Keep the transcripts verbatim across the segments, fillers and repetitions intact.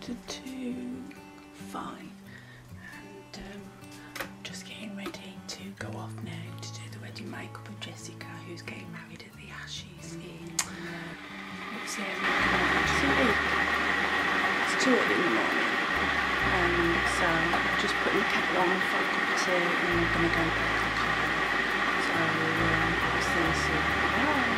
quarter to five, and um, just getting ready to go off now to do the wedding makeup of Jessica, who's getting married at the Ashes in uh, what's the area? It's a week. It's two in the morning, and so I'm just putting the kettle on for a cup of tea, and I'm going to go back to the car. So um, I'll see you soon. Bye.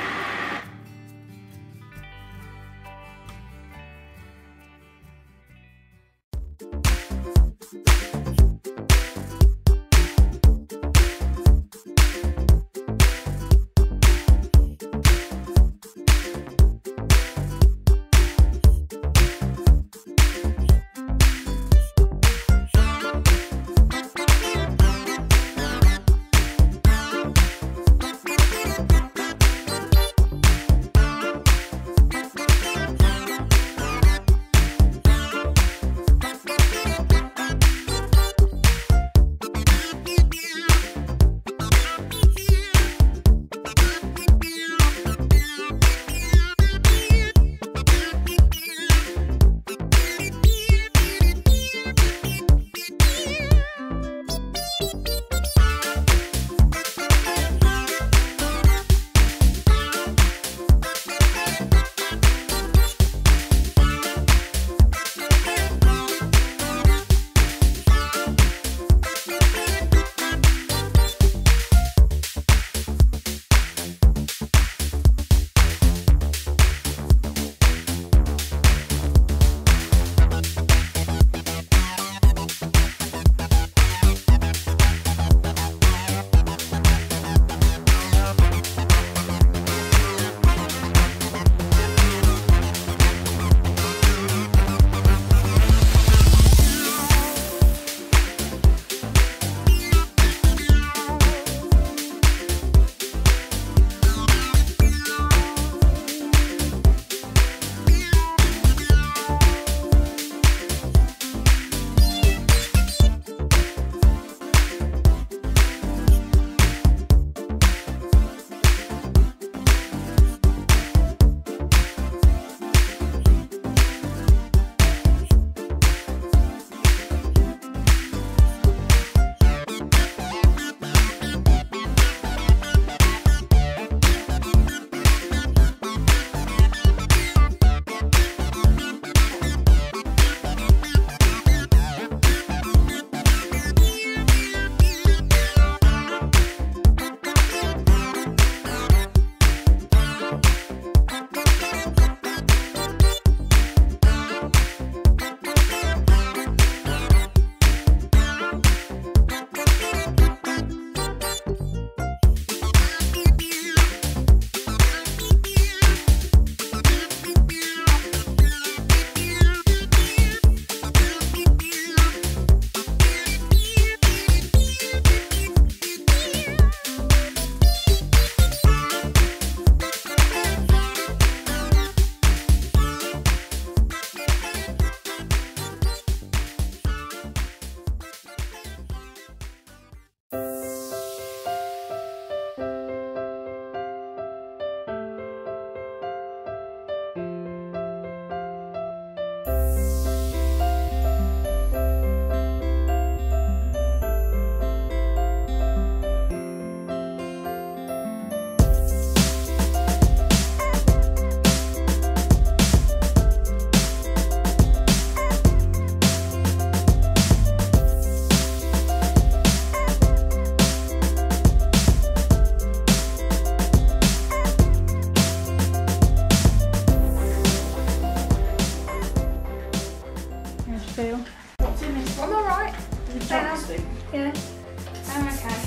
Yeah, I'm okay.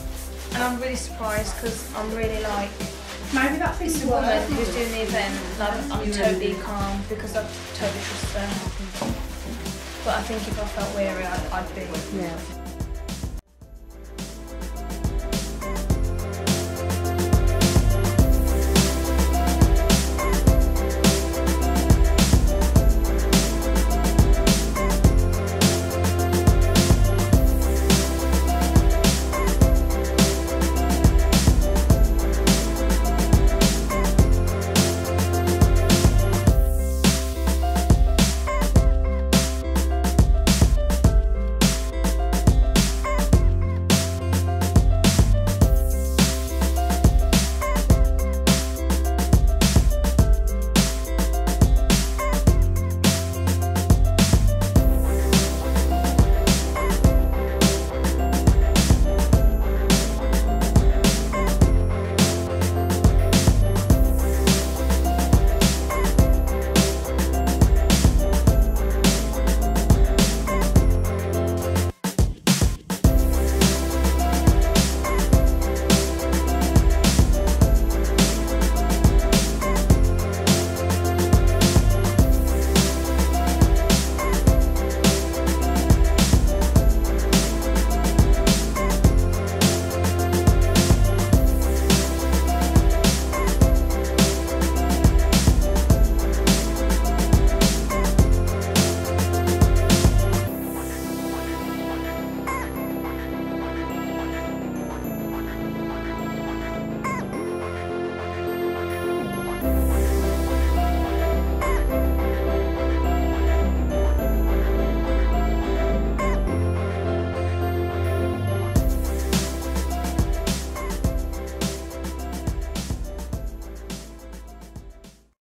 And I'm really surprised because I'm really like, maybe that it's the woman who's doing the event, like I'm totally calm because I totally trust her. But I think if I felt weary, I'd, I'd be. Yeah.